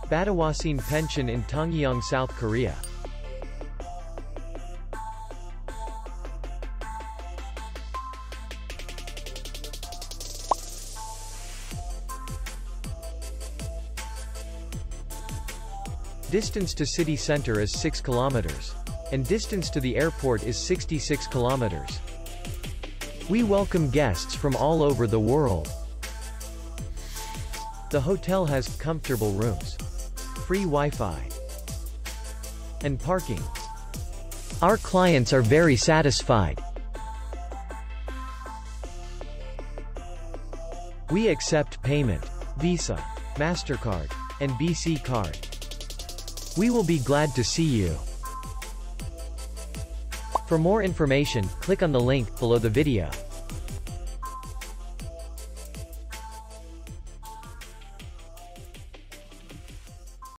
Badawasiin Pension in Tongyeong, South Korea. Distance to city center is 6 kilometers. And distance to the airport is 66 kilometers. We welcome guests from all over the world. The hotel has comfortable rooms, free Wi-Fi, and parking. Our clients are very satisfied. We accept payment, Visa, MasterCard, and BC card. We will be glad to see you. For more information, click on the link below the video.